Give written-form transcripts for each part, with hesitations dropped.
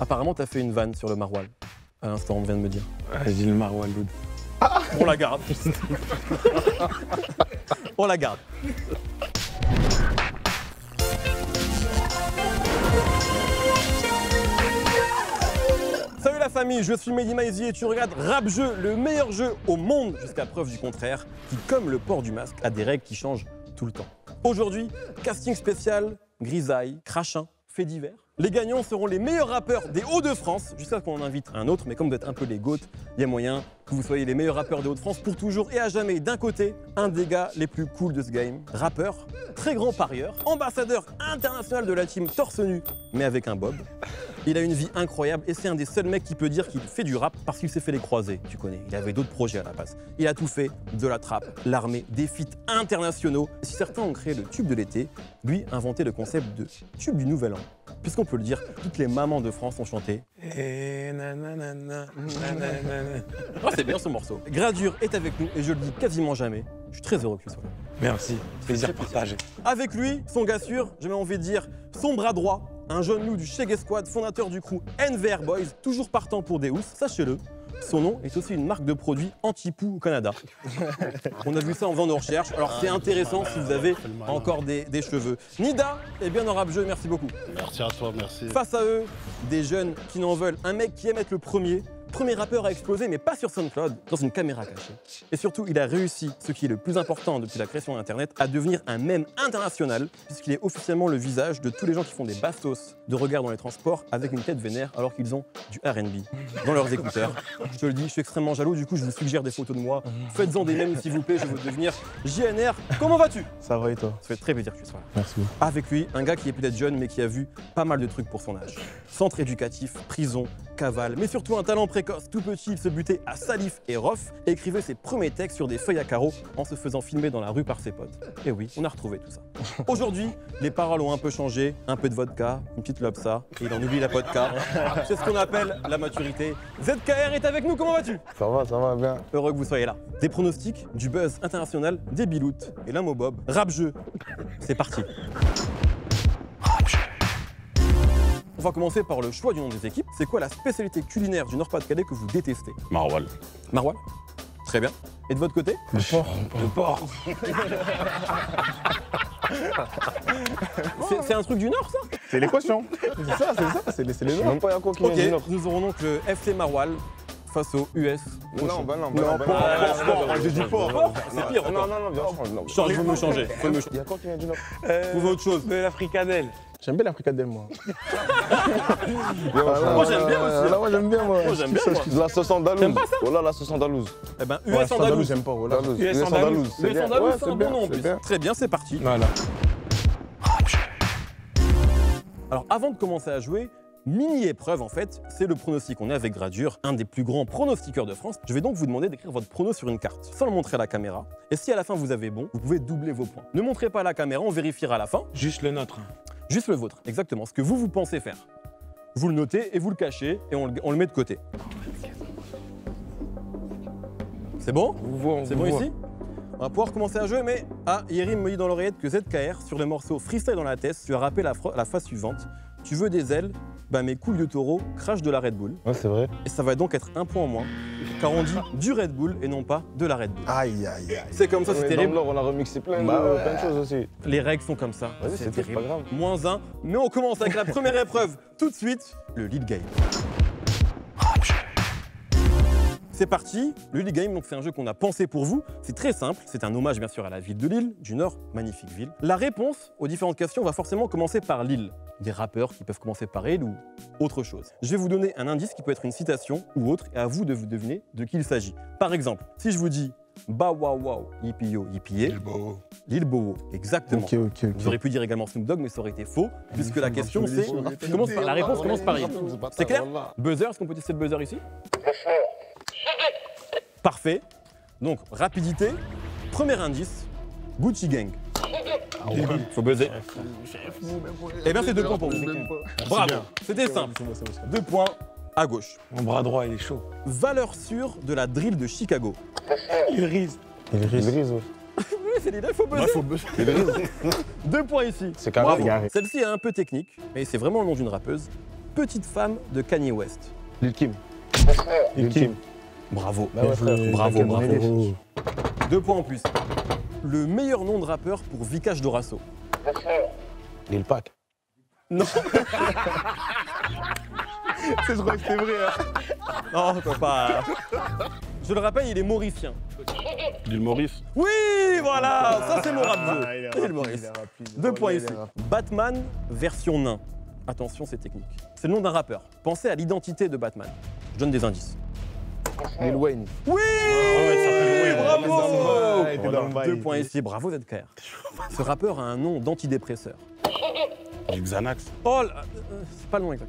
Apparemment, t'as fait une vanne sur le Marwal. À l'instant, on vient de me dire. J'ai dit le Marwal Loud. On la garde. On la garde. Salut la famille, je suis Mehdi Maizi et tu regardes Rap Jeu, le meilleur jeu au monde jusqu'à preuve du contraire, qui, comme le port du masque, a des règles qui changent tout le temps. Aujourd'hui, casting spécial, grisaille, crachin, faits divers. Les gagnants seront les meilleurs rappeurs des Hauts-de-France, jusqu'à ce qu'on en invite un autre, mais comme vous êtes un peu les GOAT, il y a moyen que vous soyez les meilleurs rappeurs des Hauts-de-France pour toujours et à jamais. D'un côté, un des gars les plus cool de ce game, rappeur, très grand parieur, ambassadeur international de la team torse nu, mais avec un bob. Il a une vie incroyable et c'est un des seuls mecs qui peut dire qu'il fait du rap parce qu'il s'est fait les croisés, tu connais. Il avait d'autres projets à la base. Il a tout fait, de la trappe, l'armée, des feats internationaux. Et si certains ont créé le tube de l'été, lui a inventé le concept de tube du nouvel an. Puisqu'on peut le dire, toutes les mamans de France ont chanté. Oh, c'est bien ce morceau. Gradure est avec nous et je le dis quasiment jamais. Je suis très heureux que tu sois là. Merci, plaisir partagé. Avec lui, son gars sûr, j'ai même envie de dire son bras droit, un jeune loup du Shege Squad, fondateur du crew NVR Boys, toujours partant pour des housses, sachez-le. Son nom est aussi une marque de produits anti-poux au Canada. On a vu ça en faisant nos recherches, alors c'est intéressant si vous avez encore des cheveux. Nida est bien dans Rap Jeu, merci beaucoup. Merci à toi, merci. Face à eux, des jeunes qui n'en veulent, un mec qui aime être le premier rappeur à exploser, mais pas sur SoundCloud, dans une caméra cachée. Et surtout, il a réussi, ce qui est le plus important depuis la création d'Internet, à devenir un mème international, puisqu'il est officiellement le visage de tous les gens qui font des bastos de regard dans les transports avec une tête vénère alors qu'ils ont du R&B dans leurs écouteurs. Je te le dis, je suis extrêmement jaloux, du coup je vous suggère des photos de moi. Faites-en des mèmes s'il vous plaît, je veux devenir JNR. Comment vas-tu? Ça va et toi? Ça fait très plaisir que tu sois là. Merci. Avec lui, un gars qui est peut-être jeune mais qui a vu pas mal de trucs pour son âge. Centre éducatif, prison, cavale, mais surtout un talent précoce. Tout petit, il se butait à Salif et Rof et écrivait ses premiers textes sur des feuilles à carreaux en se faisant filmer dans la rue par ses potes. Et oui, on a retrouvé tout ça. Aujourd'hui, les paroles ont un peu changé, un peu de vodka, une petite lobsa, et il en oublie la vodka. C'est ce qu'on appelle la maturité. ZKR est avec nous, comment vas-tu? Ça va bien. Heureux que vous soyez là. Des pronostics, du buzz international, des biloutes et l'un mot bob. Rap jeu, c'est parti. On va commencer par le choix du nom des équipes. C'est quoi la spécialité culinaire du Nord-Pas-de-Calais que vous détestez? Marwal. Marwal? Très bien. Et de votre côté? Le porc. Le porc. C'est un truc du Nord, ça? C'est l'équation. C'est les Nord. Même pas y a quoi qui vient du Ok, Nord. nous aurons donc le FC Marwal face au US. Non, J'ai dit porc. C'est pire encore. Non. Change, faut me changer. Il y a quoi qui vient du Nord? Trouve autre chose. De l'africadelle. J'aime bien la fricadelle, moi. Moi, j'aime bien aussi. Moi, j'aime bien, moi. Moi, j'aime bien, moi. La sauce andalouse. T'aimes pas ça? Oh là, la sauce andalouse. Eh ben, US Andalouse. J'aime pas. Voilà. US andalouse. c'est US bien. Andalouse, Ouais, c'est un bon nom en plus. bien. Très bien, c'est parti. Voilà. Alors, avant de commencer à jouer, mini-épreuve en fait, c'est le pronostic. On est avec Gradure, un des plus grands pronostiqueurs de France. Je vais donc vous demander d'écrire votre prono sur une carte, sans le montrer à la caméra. Et si à la fin vous avez bon, vous pouvez doubler vos points. Ne montrez pas à la caméra, on vérifiera à la fin. Juste le nôtre. Juste le vôtre, exactement, ce que vous pensez faire. Vous le notez et vous le cachez et on le met de côté. C'est bon? C'est bon ici? On va pouvoir commencer à jouer, mais Yerim me dit dans l'oreillette que ZKR, sur le morceau Freestyle dans la tête, tu as rappelé la phrase suivante. Tu veux des ailes? Bah mes couilles de taureau crachent de la Red Bull. Ouais, c'est vrai. Et ça va donc être un point en moins, car on dit du Red Bull et non pas de la Red Bull. Aïe. C'est comme ça, c'est terrible. On a remixé plein de choses aussi. Les règles sont comme ça, Vas-y, c'est c'est terrible. pas grave. Moins 1, mais on commence avec la première épreuve. Tout de suite, le lead game. C'est parti, le Lille Game, donc c'est un jeu qu'on a pensé pour vous. C'est très simple, c'est un hommage bien sûr à la ville de Lille, du Nord, magnifique ville. La réponse aux différentes questions va forcément commencer par Lille. Des rappeurs qui peuvent commencer par elle ou autre chose. Je vais vous donner un indice qui peut être une citation ou autre, et à vous de vous deviner de qui il s'agit. Par exemple, si je vous dis Bah waouh waouh, yippee yo, yippee Lil Bowo, exactement. Ok. Vous auriez pu dire également Snoop Dogg, mais ça aurait été faux, puisque la question c'est. La réponse commence par I. C'est clair? Buzzer, est-ce qu'on peut tester le buzzer ici? Parfait. Donc, rapidité. Premier indice, Gucci Gang. Faut buzzer. Eh bien, c'est 2 points pour vous. Bravo, c'était simple. 2 points à gauche. Mon bras droit, il est chaud. Valeur sûre de la drill de Chicago. Il rise. Il rise, ouais. Oui, c'est l'idée, il faut buzzer. 2 points ici. C'est carré, Bravo. carré. Celle-ci est un peu technique, mais c'est vraiment le nom d'une rappeuse. petite femme de Kanye West. Lil Kim. Lil Kim. Bravo. Bah ouais, frère. Bravo, Bravo. 2 points en plus. Le meilleur nom de rappeur pour Vikash Dorasso. Lil Pac. Non. Je crois que c'était vrai. Non, toi pas. Je le rappelle, il est mauricien. Lil Maurice. Oui, voilà, ça c'est mon rap jeu. il est C'est le Maurice. 2 points ici. Batman version nain. Attention, c'est technique. C'est le nom d'un rappeur. Pensez à l'identité de Batman. Je donne des indices. Lil Wayne. Oui, ça s'appelle Wayne. bravo. 2 points ici, bravo ZKR. Ce rappeur a un nom d'antidépresseur. Lil Xanax. Oh, c'est pas le nom exact.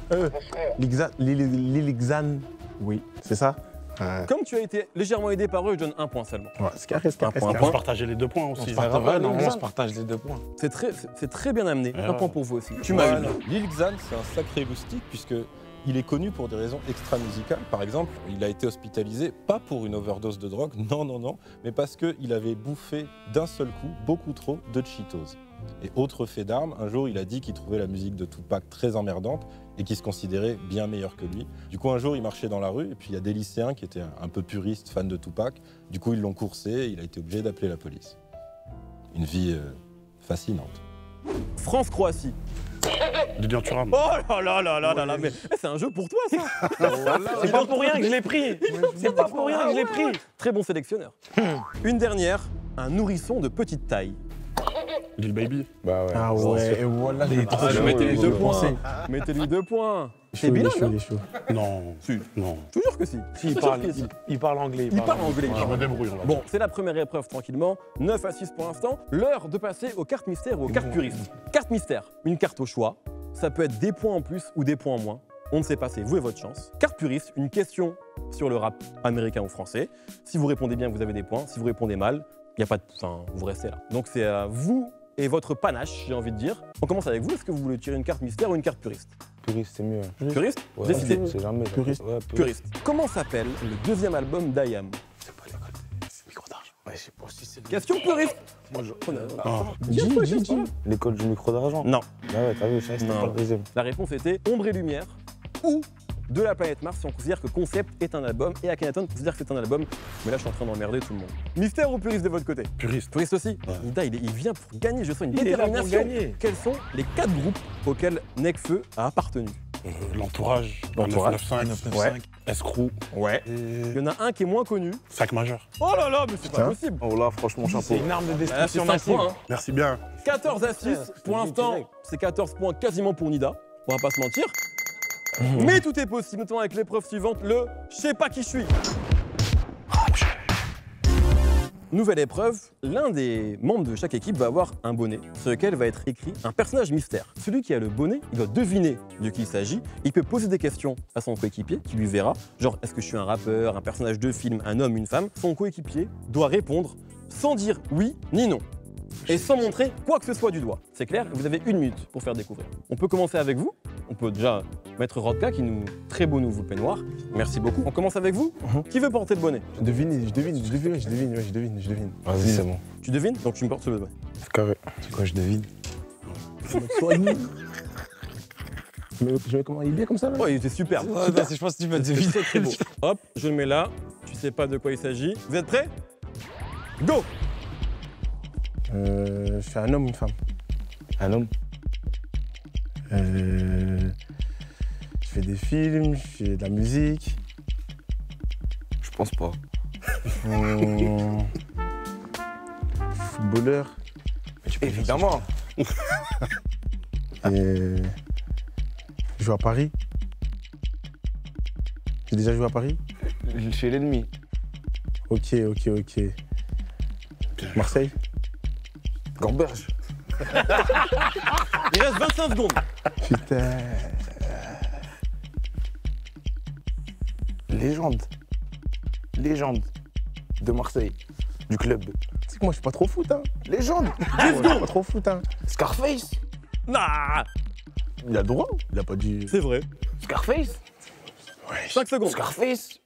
Lil Xan. Oui, c'est ça? Comme tu as été légèrement aidé par eux, je donne 1 point seulement. Ouais, c'est carré, c'est carré. Un On point. se partageait les 2 points aussi. Normalement, on se partage les 2 points. C'est très bien amené. Ouais. 1 point pour vous aussi. Tu m'as eu. Lil Xan, c'est un sacré loustic puisque il est connu pour des raisons extra-musicales. Par exemple, il a été hospitalisé, pas pour une overdose de drogue, non, mais parce qu'il avait bouffé d'un seul coup beaucoup trop de Cheetos. Et autre fait d'armes, un jour il a dit qu'il trouvait la musique de Tupac très emmerdante et qu'il se considérait bien meilleur que lui. Du coup un jour il marchait dans la rue et puis il y a des lycéens qui étaient un peu puristes, fans de Tupac. Du coup ils l'ont coursé et il a été obligé d'appeler la police. Une vie fascinante. France-Croatie. Lilian Thuram. Oh là là, mais c'est un jeu pour toi ça. C'est pas pour rien que je l'ai pris. C'est pas pour rien que je l'ai pris. Très bon sélectionneur. Une dernière, un nourrisson de petite taille. Lil Baby. Bah ouais. Ah ouais, et voilà les trois. Mettez-lui 2 points. Mettez-lui 2 points. C'est bilingue, hein? Il est chaud. Non. Si. Non. Je te jure que si. Si, Il parle anglais. Il parle anglais. Je me débrouille. on va Bon, dire. c'est la première épreuve tranquillement. 9 à 6 pour l'instant. L'heure de passer aux cartes mystères ou aux cartes puristes. Carte mystère, une carte au choix. Ça peut être des points en plus ou des points en moins. On ne sait pas, c'est vous et votre chance. Carte puriste, une question sur le rap américain ou français. Si vous répondez bien, vous avez des points. Si vous répondez mal, il y a pas de... enfin, vous restez là. Donc c'est à vous et votre panache, j'ai envie de dire. On commence avec vous. Est-ce que vous voulez tirer une carte mystère ou une carte puriste? Puriste, c'est mieux. Puriste? Ouais, Décidez. c'est jamais. Puriste. Ouais, Puriste. Comment s'appelle le 2e album d'IAM? C'est pas l'école. C'est micro d'argent. Ouais, je sais pas si c'est Question puriste. Moi, je... G. L'école du micro d'argent. Non. Ah ouais, t'as vu, ça, c'était Non. pas le deuxième. La réponse était Ombre et Lumière ou de la planète Mars si on considère que Concept est un album et Akhenaton considère que c'est un album. Mais là, je suis en train d'emmerder tout le monde. Mystère ou puriste de votre côté? Puriste. Puriste aussi. Ouais. Nida, il vient pour gagner. Je sens une Il est là pour détermination. gagner. Quels sont les 4 groupes auxquels Nekfeu a appartenu? L'entourage. L'entourage. 995. Escrew. Ouais. Il y en a un qui est moins connu. 5 majeurs. Oh là là, mais c'est pas possible. Oh là, franchement, chapeau. C'est une arme de Là, c'est destruction 5 massive. points. Hein. Merci bien. 14 à 6. Pour l'instant, c'est 14 points quasiment pour Nida. On va pas se mentir. Mais tout est possible, notamment avec l'épreuve suivante, le « Je sais pas qui je suis ». Nouvelle épreuve, l'un des membres de chaque équipe va avoir un bonnet sur lequel va être écrit un personnage mystère. Celui qui a le bonnet, il doit deviner de qui il s'agit. Il peut poser des questions à son coéquipier qui lui verra, genre est-ce que je suis un rappeur, un personnage de film, un homme, une femme. Son coéquipier doit répondre sans dire oui ni non et sans montrer quoi que ce soit du doigt. C'est clair, vous avez 1 minute pour faire découvrir. On peut commencer avec vous. On peut déjà mettre Rodka qui nous... Très beau nouveau peignoir. Merci beaucoup. On commence avec vous. Qui veut porter le bonnet? Je devine. Vas-y, c'est bon. Tu devines? Donc tu me portes le bonnet. C'est carré. C'est quoi, je devine? Je mets comment? Il est bien comme ça là? Oh, il était superbe. Je pense que tu vas deviner. Très, très beau. Hop, je le mets là. Tu sais pas de quoi il s'agit. Vous êtes prêts? Go! Je suis un homme ou une femme? Un homme. Je fais des films, je fais de la musique. Je pense pas. Footballeur. Évidemment. Je joue à Paris. J'ai déjà joué à Paris? Chez l'ennemi. Ok. Marseille? Gamberge. Il reste 25 secondes. Putain. Légende. De Marseille. Du club. C'est que moi je suis pas trop foot, hein. Légende. Je suis pas trop foot, hein. Scarface. Ah, Il a le droit? Il a pas dit. c'est vrai. Scarface. 5 secondes. Scarface.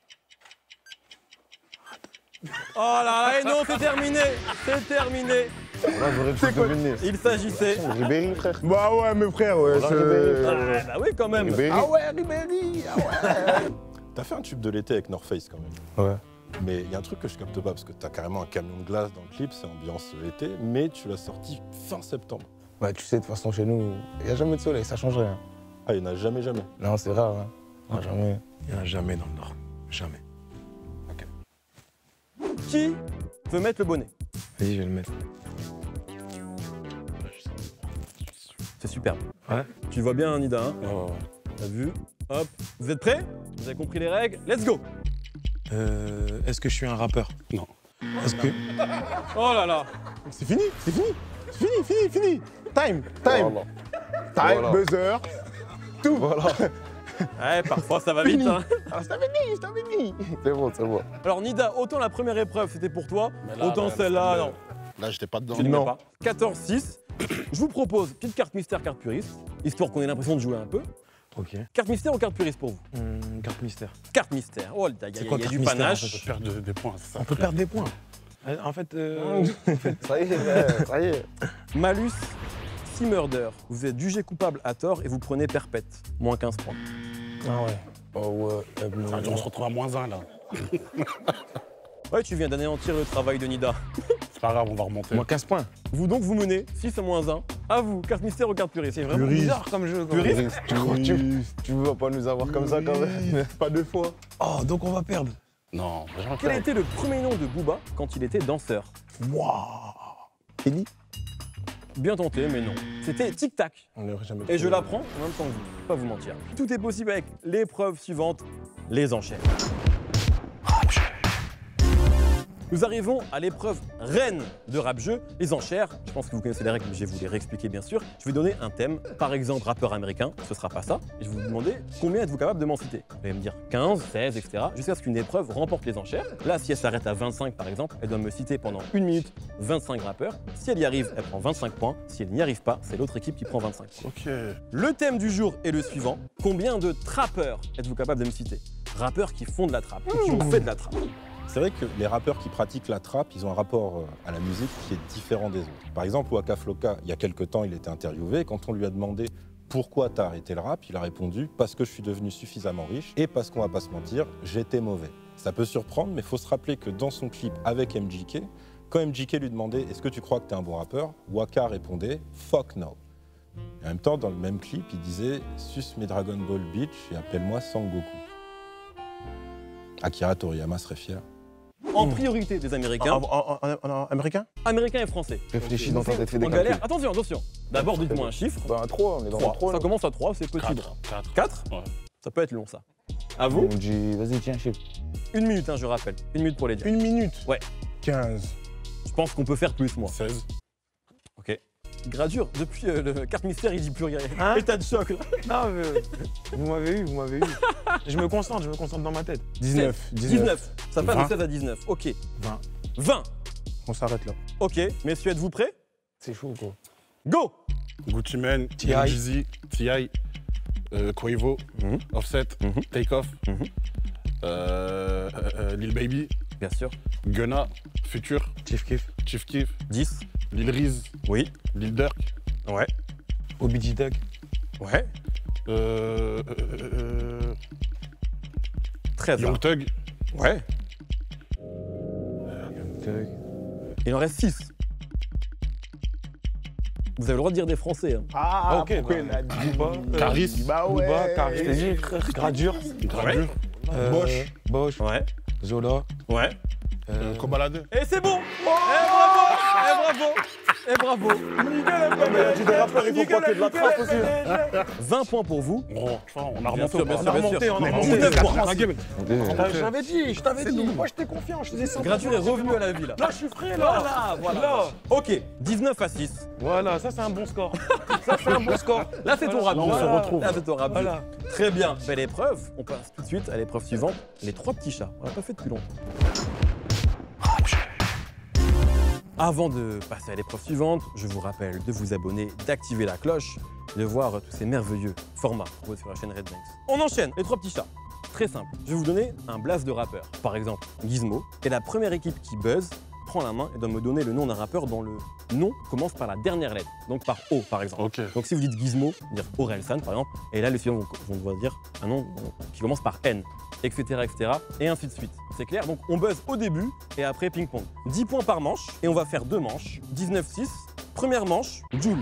Oh là là, et non, c'est terminé. C'est terminé. Là, j'aurais pu deviner. Il s'agissait... Ribéry, frère. Bah ouais, mes frères, ouais. Ah, bah oui, quand même. Ribéry. ouais, Ribéry. Ah ouais. T'as fait un tube de l'été avec North Face quand même. Ouais. Mais il y a un truc que je capte pas, parce que t'as carrément un camion de glace dans le clip, c'est ambiance été, mais tu l'as sorti fin septembre. Bah, tu sais, de toute façon, chez nous, il n'y a jamais de soleil, ça change rien. Ah, il n'y en a jamais. Non, c'est rare, hein. Non, jamais. Il n'y en a jamais dans le Nord. Jamais. Qui veut mettre le bonnet? Vas-y, je vais le mettre. C'est superbe. Ouais. Tu vois bien, Nida, hein? T'as vu? Hop. Vous êtes prêts? Vous avez compris les règles? Let's go! Est-ce que je suis un rappeur? Non. Est-ce que... Oh là là! C'est fini, c'est fini. C'est fini. Time. Voilà. Time, Voilà. buzzer. Tout. Voilà. Ouais, parfois ça va vite, hein. Ah, je t'avais dit. C'est bon, c'est bon. Alors Nida, autant la première épreuve c'était pour toi, autant celle-là, non. Là, j'étais pas dedans. Tu ne mets pas. 14-6. Je vous propose petite carte mystère, carte puriste, histoire qu'on ait l'impression de jouer un peu. Ok. Carte mystère ou carte puriste pour vous? Carte mystère. Carte mystère. Oh, il y a quoi, du carte mystère, panache. On peut perdre des points, c'est ça. On peut perdre des points. En fait, Ça y est, ça y est. Malus, 6 murders. Vous êtes jugé coupable à tort et vous prenez perpète. Moins 15 points. Ah ouais. Oh ouais. Ça veut dire on se retrouve à -1 là. Ouais, tu viens d'anéantir le travail de Nida. C'est pas grave, on va remonter. Moins 15 points. Vous donc, vous menez 6 à -1. À vous, carte mystère ou carte puriste? C'est vraiment Puriste. bizarre comme jeu. quand même. Puriste. Tu veux pas nous avoir comme ça quand même. Pas 2 fois. Oh, donc on va perdre. Non, on va jamais Quel a faire. été le premier nom de Booba quand il était danseur? Waouh. Kelly. Bien tenté, mais non. C'était Tic Tac. On n'aurait jamais Et je trouvé. l'apprends en même temps que vous, pas vous mentir. Tout est possible avec l'épreuve suivante, les enchères. Nous arrivons à l'épreuve reine de rap-jeu, les enchères. Je pense que vous connaissez les règles, mais je vais vous les réexpliquer bien sûr. Je vais donner un thème, par exemple rappeur américain, ce sera pas ça. Et je vais vous demander combien êtes-vous capable de m'en citer. Vous allez me dire 15, 16, etc. Jusqu'à ce qu'une épreuve remporte les enchères. Là, si elle s'arrête à 25 par exemple, elle doit me citer pendant 1 minute 25 rappeurs. Si elle y arrive, elle prend 25 points. Si elle n'y arrive pas, c'est l'autre équipe qui prend 25 points. Ok. Le thème du jour est le suivant. Combien de trappeurs êtes-vous capable de me citer? Rappeurs qui font de la trappe, ou qui ont fait de la trappe. C'est vrai que les rappeurs qui pratiquent la trappe, ils ont un rapport à la musique qui est différent des autres. Par exemple, Waka Flocka, il y a quelques temps, il était interviewé. Quand on lui a demandé pourquoi t'as arrêté le rap, il a répondu parce que je suis devenu suffisamment riche et parce qu'on va pas se mentir, j'étais mauvais. Ça peut surprendre, mais il faut se rappeler que dans son clip avec MJK, quand MJK lui demandait est-ce que tu crois que t'es un bon rappeur, Waka répondait fuck no. Et en même temps, dans le même clip, il disait suce mes Dragon Ball Beach et appelle-moi Sangoku. Akira Toriyama serait fier. En priorité des Américains, En américain? Américains et Français. Réfléchis dans ta tête, fais des En calculs. galère, attention, attention. D'abord, dites-moi un chiffre. Bah, 3, on est dans 3. 3. Ça commence à 3, c'est possible. 4. 4 Ouais. Ça peut être long, ça. À vous, On dit, vas-y, tiens, chiffre. 1 minute, hein, je rappelle. 1 minute pour les dire. 1 minute. Ouais. 15. Je pense qu'on peut faire plus, moi. 16. Ok. Gradure, depuis le carte mystère, il dit plus rien. Hein État de choc, là. Non, mais vous m'avez eu. Je me concentre dans ma tête. 19. 19. Ça passe de 20. 16 à 19. Ok. 20. 20. On s'arrête là. Ok. Messieurs, êtes-vous prêts? C'est chaud, quoi. Go! Gucci Mane, T.I. Yeezy, T.I., Quavo, Mhm. Offset, Mhm. Takeoff, Mhm. Lil Baby, Bien sûr. Gunna, Future, Chief Kiff. Chief Keef, 10. Lil Reese, Oui. Lil Durk, Ouais. Obidi Dog. Ouais. 13. Young Thug, Ouais. Thug. Il en reste 6. Vous avez le droit de dire des Français. Hein. Ah, ok, pourquoi bah, il a dit Caris, Caris, Bah ouais. Booba, Caris. Je t'ai dit, frère. Gradure. Gradure, Bosch. Bosch. Ouais. Zola. Ouais. Kobalade. Et c'est bon! Eh bravo! Eh bravo! Eh bravo! Mais il a dit des rappeurs, ils font pas que de la trappe aussi. 20 points pour vous. Bon, tu vois, on a Bien remonté. sûr, bien on sûr, a bien sûr. on a remonté. 19 points. Je t'avais dit. Moi, j'étais confiant. Je faisais ça. Gradure est revenu à la vie là. Là, je suis frais, là. Voilà. Ok, 19 à 6. Voilà, ça, c'est un bon score. Ça, c'est un bon score. Là, c'est ton rap. Là, on se retrouve. Là, c'est ton rap. Voilà. Très bien. Belle épreuve. On passe tout de suite à l'épreuve suivante. Les 3 petits chats. On l'a pas fait depuis longtemps. Avant de passer à l'épreuve suivante, je vous rappelle de vous abonner, d'activer la cloche, de voir tous ces merveilleux formats proposés sur la chaîne Red Banks. On enchaîne, les 3 petits chats. Très simple. Je vais vous donner un blast de rappeur. Par exemple, Gizmo. Et la première équipe qui buzz prend prend la main et doit me donner le nom d'un rappeur dont le nom commence par la dernière lettre, donc par O par exemple. Ok. Donc si vous dites Gizmo, dire Orelsan par exemple, et là les suivants vont devoir dire un nom qui commence par N, etc., etc., et ainsi de suite. C'est clair? Donc on buzz au début et après ping-pong. 10 points par manche et on va faire 2 manches, 19-6. Première manche, Joule.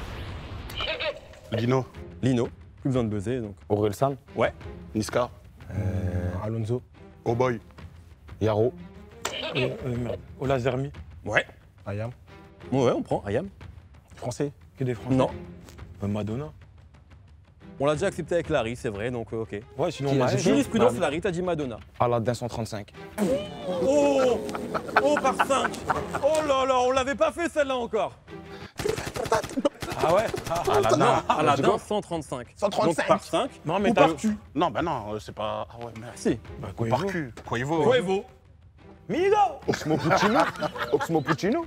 Lino. Lino, plus besoin de buzzer donc. Orelsan. Ouais. Niska. Alonso. Oh boy. Yaro. Merde. Ola Zermi. Ouais. Ayam. Ouais, on prend Ayam. Français. Que des Français. Non. Madonna. On l'a déjà accepté avec Larry, c'est vrai, donc ok. Ouais, sinon Qui a Maël. dit Jurisprudence, Larry, t'as dit Madonna. Aladdin 135. Oh Oh par 5. Oh là là, on l'avait pas fait celle-là encore. Ah ouais. Aladdin. Aladdin 135. 135. Donc par 5. Non, mais Ou t'as par cul. Non, bah non, c'est pas. Ah ouais, merde. Si. Bah, Par cul. Quavo. Quavo. Migo. Oxmo Puccino. Oxmo Puccino.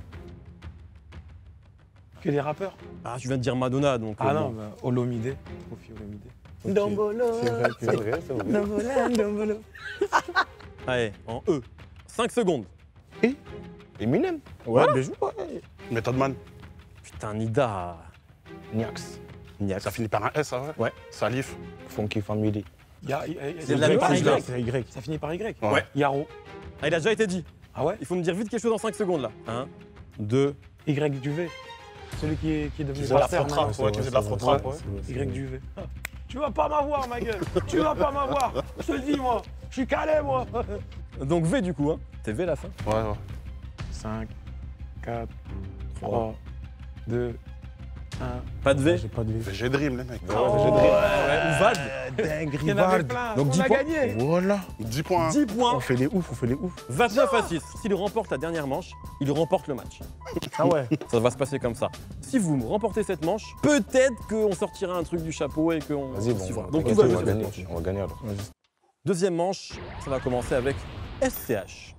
Que des rappeurs. Ah, tu viens de dire Madonna, donc. Ah non, bon. bah, Olomide. Kofi Olomide. C'est vrai, c'est vrai, c'est vrai. Allez, en E. 5 secondes. Eminem. Ouais, bien joué. Ouais. Method Man. Putain, Nida. Niax. Niax. Ça finit par un S, ça ouais? Ouais. Salif. Funky Family. Il y a C'est de la par musique, là. Y. C'est Y. Ça finit par Y. Ouais. Yaro. Ah, il a déjà été dit. Ah ouais. Il faut me dire vite quelque chose en 5 secondes là. 1, 2. Y Duvet. Celui qui est devenu faisait la pasteur, fraude trap, non ouais, qui faisait de la fraude trap, ouais. Y Duvet. Tu vas pas m'avoir, ma gueule. Tu vas pas m'avoir. Je te le dis, moi. Je suis calé, moi. Donc V du coup, hein. C'est V la fin. Ouais, ouais. 5, 4, 3, 2, 1. Pas de V. J'ai pas de V. VG Dream, les mecs. Ouais, ou Vald. Il y en avait plein. Donc on 10 a points. gagné. Voilà. 10 points. 10 points. On fait les ouf, on fait les ouf. 29-6. S'il remporte la dernière manche, il remporte le match. Ah ouais. Ça va se passer comme ça. Si vous remportez cette manche, peut-être qu'on sortira un truc du chapeau et qu'on Vas-y, bon. suivra. on Donc va tout va gagner, bien. on va gagner. On va gagner alors. Deuxième manche, ça va commencer avec SCH.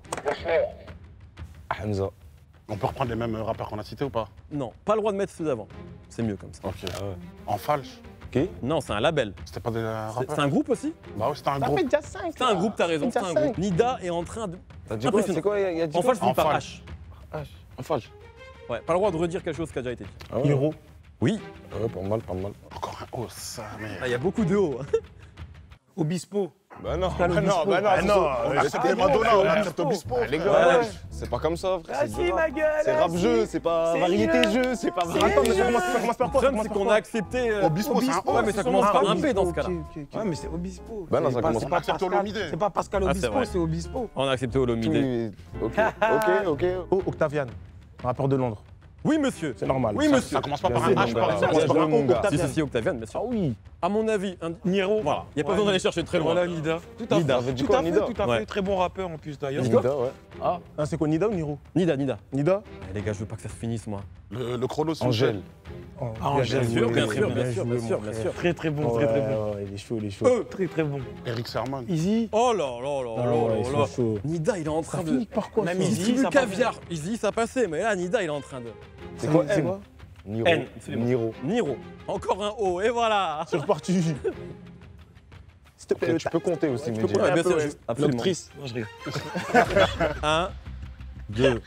Hamza. On peut reprendre les mêmes rappeurs qu'on a cités ou pas? Non, pas le droit de mettre ceux d'avant. C'est mieux comme ça. Ok. Ah ouais. En falche. Non, c'est un label. C'était pas des C'est rappeurs? un groupe aussi? Bah ouais, c'était un Ça groupe. fait déjà 5. C'est un groupe, t'as raison, c'est un groupe. Nida est en train de. T'as dit quoi? Impressionnant. C'est quoi? Il a dit En quoi? fait, finit par En H. En falche. Ouais, pas le droit de redire quelque chose qui a déjà été dit. Ah ouais. Hiro. Oui, Ouais, pas mal, pas mal. Encore un O, ça, mais. il y a beaucoup de hauts. Obispo. Bah non, Pascal Obispo. Ah non, On accepte les Madonna, on accepte Obispo. Les Ouais. gars, c'est pas comme ça, frère. Ah c'est si, du rap. ma gueule. C'est ah, rap si. jeu, c'est pas C'est variété jeu. jeu, c'est pas C'est variété. Attends, mais jeu. ça commence par Le quoi? problème, c'est qu'on a accepté. Obispo, c'est un O. Ouais, mais ça commence par un P dans ce cas-là. Ouais, mais c'est Obispo. Bah non, C'est ça pas- commence c'est par pas accepte Pascal. Olomide. C'est pas Pascal Ah, c'est Obispo, vrai. c'est Obispo. On a accepté Olomide. Ok. Oh, Octavian. Rappeur de Londres. Oui, monsieur. C'est normal. Oui, monsieur. Ça commence pas par Bien un joué, H, mon par gars. exemple. Bien Ça commence joué, par un mon O. gars. Si, si, si, Octavian, bien sûr. Ah oui. À mon avis, Niro. voilà. Il n'y a pas Ouais. besoin d'aller chercher très loin. Voilà, Nida. Tout à Nida, fait. dit Tout quoi, à fait, Nida tout à Ouais. fait. Très bon rappeur en plus d'ailleurs. Nida, ouais. Ah, c'est quoi, Nida ou Niro? Nida, Nida. Nida. Eh, les gars, je veux pas que ça se finisse, moi. Le chrono, s'il vous plaît. Angèle. Oh, Ah, Angèle, bien bien joué, sûr, bien sûr, joué, bien sûr, mon bien sûr, frère. bien sûr. Très très bon, Ouais, très très bon. ouais, il est chaud, il est chaud. Très très bon. Eric Sermon. Easy. Oh là là là Ah là ouais, là ils là. sont chauds. Nida, il est en Ça train de. finit par quoi? Même ça Easy, Distribue ça le caviar. Easy, ça passait, mais là, Nida, il est en train de. C'est quoi C'est N quoi? Niro. N, absolument. Niro. Niro. Encore un O, et voilà. C'est reparti. S'il te plaît, Après, tu peux compter aussi, tu peux Mehdi. compter. Ouais, bien peu, sûr, ouais. juste- absolument. L'octrice. Non, je rigole. 1, 2,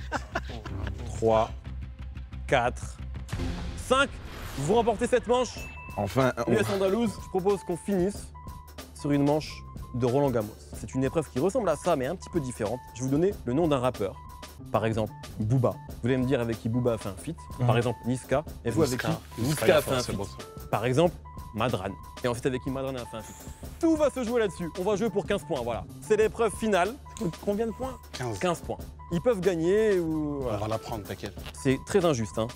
3, 4, 5. Vous remportez cette manche. Enfin, US Andalouse, je propose qu'on finisse sur une manche de Roland Gamos. C'est une épreuve qui ressemble à ça, mais un petit peu différente. Je vais vous donner le nom d'un rappeur. Par exemple, Booba. Vous allez me dire avec qui Booba a fait un feat. Par exemple, Niska. Et vous, avec qui Niska a fait un c'est feat. bon. Par exemple, Madran. Et ensuite, avec qui Madran a fait un feat. Tout va se jouer là-dessus. On va jouer pour 15 points, voilà. C'est l'épreuve finale, Combien de points? 15. 15 points. Ils peuvent gagner ou... On voilà. va la prendre, t'inquiète. C'est très injuste, hein.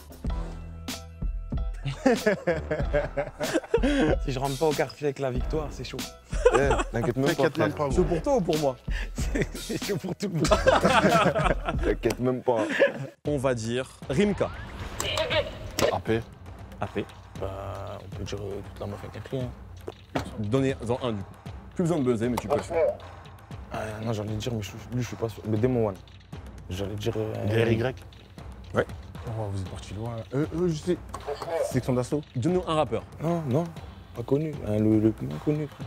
Si je rentre pas au quartier avec la victoire, c'est chaud. t'inquiète même pas. T'inquiète même frère. pas, C'est gros. pour toi ou pour moi? C'est chaud pour tout le monde. T'inquiète même pas. On va dire Rimka. AP. AP. Bah, on peut dire toute la meuf avec un client. Donnez-en un du coup. Plus besoin de buzzer, mais tu peux le faire. Non, j'allais dire, mais lui, je suis pas sûr. Mais Demon One. J'allais dire. DRY. Oh, vous êtes parti loin. Je sais. Section d'assaut. Donne-nous un rappeur. Non, pas connu. Le plus moins connu, frère.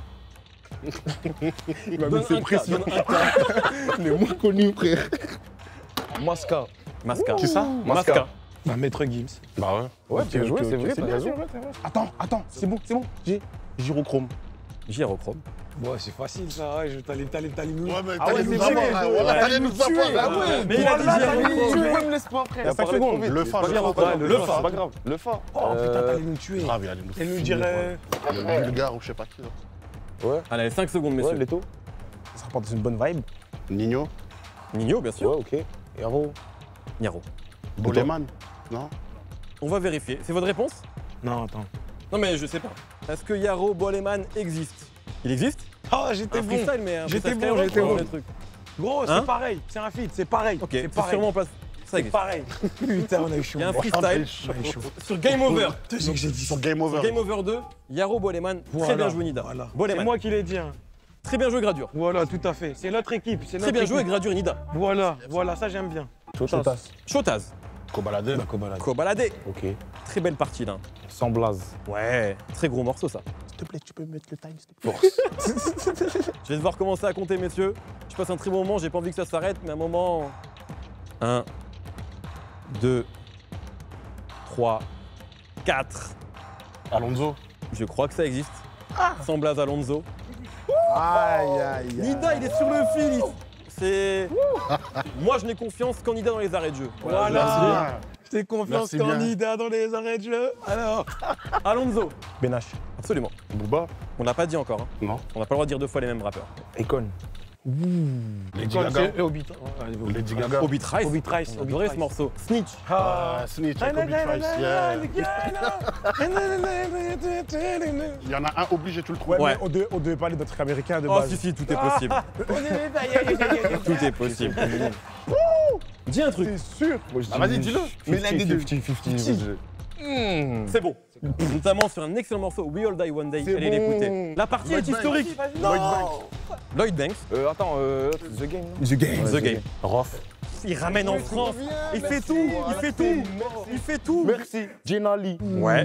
Donne un cas, donne un cas. Le moins connu, frère. Masca. Masca. Qui ça? Masca. Bah, Maître Gims. Bah ouais. Ouais, Ok, bien joué, ok, c'est ok, vrai, c'est t'as bien, raison. c'est vrai. Attends, c'est bon. J'ai Gyrochrome. Gyrochrome. Ouais, c'est facile ça, ouais, t'allais nous. Ouais, mais Ah ouais, t'allais c'est nous vrai, avoir. ouais, T'allais nous avoir. Ah ouais, Mais il a dit Gyrochrome. Tu me laisses pas après. Il y a 5 secondes. Le fa, le fa. Le fa, c'est pas grave. Le fa. Oh putain, t'allais nous tuer. Grave, il allait nous Elle nous finir, dirait. Le Bulgare ou je sais pas qui. là. Ouais, Allez, 5 secondes, ouais, messieurs. Leto. Ça rapporte une bonne vibe. Nino, Nino, bien sûr. Ouais, ok. Hero. Niaro. Boleman. Non? On va vérifier. C'est votre réponse? Non, attends. Non, mais je sais pas. Est-ce que Yaro Boleman existe? Il existe? Ah, j'étais Un bon. freestyle, mais un J'étais freestyle bon, Skyrock, j'étais ou bon. un truc. Gros, Hein c'est pareil. C'est un feat, c'est pareil. Ok, c'est c'est pareil. sûrement pas. Ça C'est existe. pareil. Putain, on a eu chaud. Il y a un On freestyle a eu chaud. sur Game Over. C'est ce que j'ai dit. Sur Game Over. Game Over 2, Yaro Boleman. Très Voilà, bien joué, Nida. voilà. C'est Boleman. moi qui l'ai dit. Hein. Très bien joué, Gradure. Voilà, tout à fait. C'est notre équipe. C'est Très notre bien joué, équipe. Gradure et Nida. Voilà, voilà, ça j'aime bien. Chotas. Chotaz. Kobalade. Kobalade. Ok. Très belle partie, là. Sans blaze. Ouais, très gros morceau, ça. S'il te plaît, tu peux mettre le time, s'il te plaît. Je vais devoir commencer à compter, messieurs. Je passe un très bon moment, j'ai pas envie que ça s'arrête, mais un moment. 1, 2, 3, 4. Alonso. Je crois que ça existe. Sans Blaze Alonso. Aïe, aïe, aïe. Nida, il est sur le fil. C'est. Moi, je n'ai confiance qu'en Nida dans les arrêts de jeu. Voilà. J'ai confiance Merci en bien. Nida dans les arrêts de jeu. Alors. Alonso. Benache. Absolument. Booba. On l'a pas dit encore. Hein. Non. On n'a pas le droit de dire 2 fois les mêmes rappeurs. Icon. Lady Gaga. Hobbit. Lady Gaga. Obi Trice. Hobbit Trice. On adorait ce morceau. Snitch. Snitch avec Obi Trice. Yeah. Il y en a un obligé, tu le trouves. Ouais, Ouais. mais on devait parler d'un truc américain de Oh, base. si, tout est possible. Tout est possible. Dis un truc. C'est sûr. Ah, vas-y, dis-le. Mais l'un des deux. 50-50. C'est bon. Notamment sur un excellent morceau, We All Die One Day. C'est Allez bon. l'écouter. La partie est Lloyd Banks. historique. Lloyd Banks. Lloyd Banks, Attends, The Game, non? The Game. The Game. Rof. Il ramène en France. Il fait tout. Il fait tout. Il fait tout. Merci. Genali. Ouais.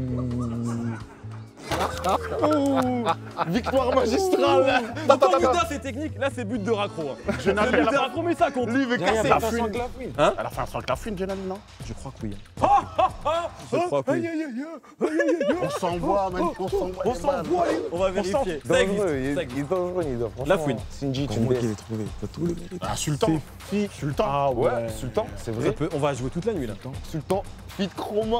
Victoire magistrale. Autant Nida, c'est technique. Là, c'est but de raccro. Hein. C'est but de raccro, mais ça compte. Lui, il veut Rien, casser pas la sans fune. clapouille. Elle a fait un sang la fine, Jenali, non? Je crois que oui. Je crois que oui. On s'envoie, même qu'on s'envoie. On s'envoie. On va vérifier. Ça existe. Dangereux, Ça il existe. est dangereux, Nida. La fouine. Sinji, tu me Comment qu'il baisses. est trouvé? T'as tout le mérite. Ah, Sultan. Sultan. Ah Ouais, Sultan, c'est Ça vrai. peut- On va jouer toute la nuit là. Sultan, fit chroma.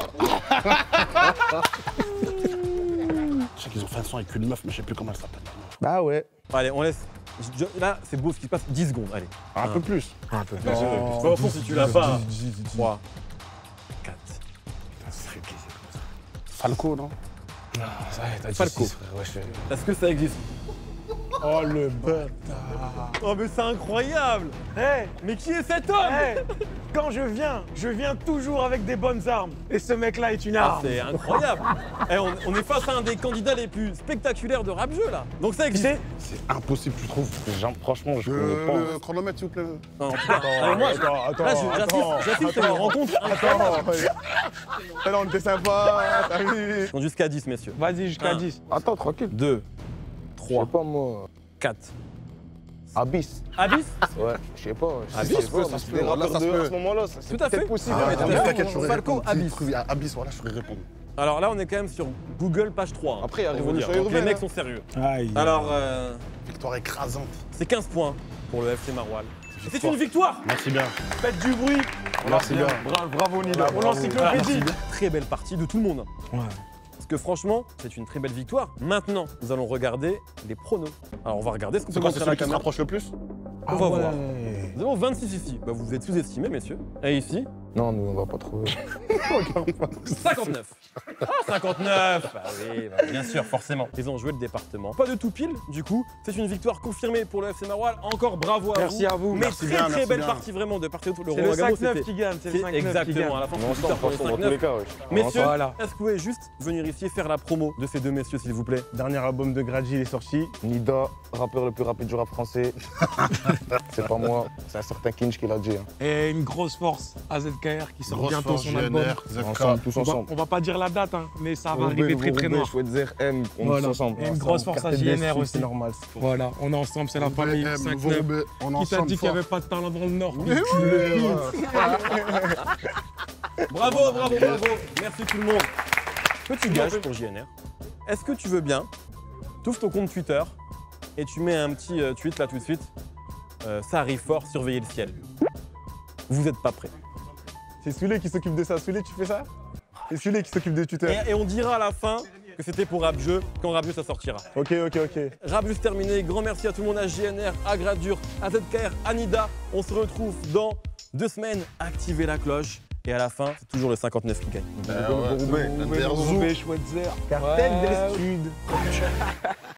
Je sais qu'ils ont fait un son avec une meuf, mais je sais plus comment elle s'appelle. Bah ouais. Allez, on laisse. Là, c'est beau ce qui se passe. 10 secondes. Allez. Un peu plus. Un peu. Bah, au fond, si tu l'as pas. 3, 4. Falco, non? Falco. Est-ce que ça existe? Oh le bâtard. Oh, mais c'est incroyable! Hey, Mais qui est cet homme? hey, quand je viens toujours avec des bonnes armes. Et ce mec-là est une Ah, arme. c'est incroyable! Eh, on est face à un des candidats les plus spectaculaires de rap-jeu là. Donc ça Tu existe. sais, C'est impossible, tu trouves. Franchement, je connais pas. Le chronomètre, s'il vous plaît. Non, en tout cas, moi, Attends, là, j'assiste à une rencontre incroyable. Alors on était sympa, t'as vu? On compte jusqu'à 10, messieurs. vas-y jusqu'à Un. 10. Attends, tranquille. 2, Je sais 3, pas, moi. 4. Abyss. Abyss? Ouais, je sais pas. Abyss, Je sais pas, ça mais se c'est peut, des là, rappeurs ça se de- peut. à ce moment-là. C'est Tout à fait. peut-être possible. Ah, mais tout à t'as fait. raison. T'inquiète, je saurais Falco, répondre. Abyss. Abyss, voilà, je saurais répondre. Alors là, on est quand même sur Google page 3. hein, Après, il y a pour vous Révolution dire. Donc, les urbaine, mecs hein. sont sérieux. Aïe. Alors, Victoire écrasante. c'est 15 points pour le FC Maroilles. Et c'est une victoire! Merci bien. Faites du bruit. Merci bien. Bravo, Nida. Pour l'encyclopédie. Très belle partie de tout le monde. Ouais. Parce que franchement, c'est une très belle victoire. Maintenant, nous allons regarder les pronos. Alors, on va regarder ce qu'on C'est peut quoi, montrer c'est à la celui qui se caméra. rapproche le plus? On va voir. Nous avons 26 ici. Bah, vous êtes sous-estimés, messieurs. Et ici, Non, nous, on va pas trouver. 59. Ah, 59 Bah oui, bah, bien sûr, forcément. Ils ont joué le département. Pas de tout pile, du coup. C'est une victoire confirmée pour le FC Maroilles. Encore bravo à Merci à vous. Mais Merci très bien, très merci belle bien. partie vraiment de partir de C'est le Roland Garros. 5-9 qui gagne. C'est le 5-9 qui Exactement, à gagne. la fin, c'est On une victoire pour le s'en dans tous les 5-9. cas, ouais. Messieurs, Voilà. est-ce que vous pouvez juste venir ici faire la promo de ces deux messieurs, s'il vous plaît? Dernier album de Gradji, il est sorti. Nida, rappeur le plus rapide du rap français. C'est pas moi, c'est un certain Kinch qui l'a dit. Hein. Et une grosse force, AZP. KR qui sort Grosse bientôt force son album. JNR, Ensemble, ZK. tous On ensemble. va pas dire la date, hein, mais ça va Roubaix, arriver très très Roubaix, loin. Schweitzer, M, on est Voilà. tous ensemble. Et une grosse force à Carte JNR DSI, aussi. C'est normal. Voilà, on est ensemble, c'est la famille. Roubaix, 5-9. nouveau Roubaix, on est Qui t'a ensemble dit qu'il n'y fort. avait pas de talent dans le Nord? Mais oui, Bravo, bravo, bravo. Merci tout le monde. Petit gage pour JNR. Est-ce que tu veux bien, t'ouvres ton compte Twitter et tu mets un petit tweet là tout de suite. Ça arrive fort, surveillez le ciel. Vous n'êtes pas prêts. C'est Souley qui s'occupe de ça. Souley, tu fais ça? C'est Souley qui s'occupe de Twitter. Et on dira à la fin que c'était pour Rap-Jeu, quand Rap-Jeu ça sortira. Ok. Rap-Jeu c'est terminé. Grand merci à tout le monde, à JNR, à Gradure, à ZKR, à Nida. On se retrouve dans 2 semaines. Activez la cloche. Et à la fin, c'est toujours le 59 qui gagne. Roubaix, Interzou. Roubaix, Schweitzer. Cartel des Studs.